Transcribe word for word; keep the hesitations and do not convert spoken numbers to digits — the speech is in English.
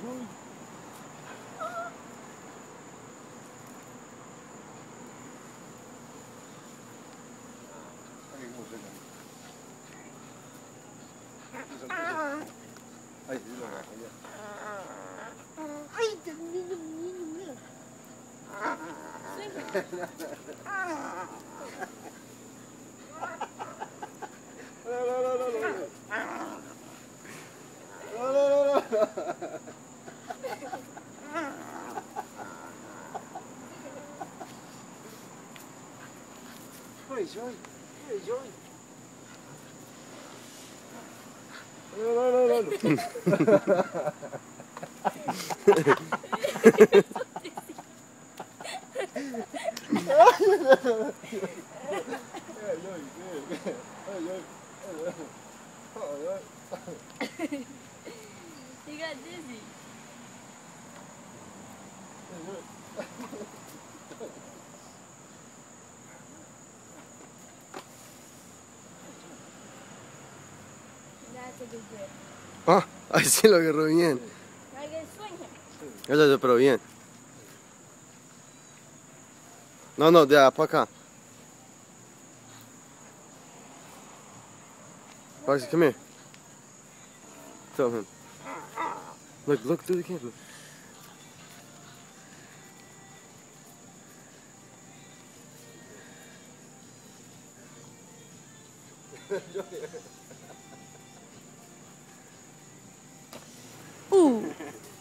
Ay, sí, lo agarré ya. Ay, niño, niño, mira. No, no, no, no, no. No, no, no, no. Ay, Joy. Ay, Joy. No, no, no, no, no. He got dizzy. That's a good grip. Ah, ahí sí lo agarró bien. I can swing him. Eso, pero bien. No, no, de para acá. Foxy, come here. Film him. Look, look through the camera. Ooh.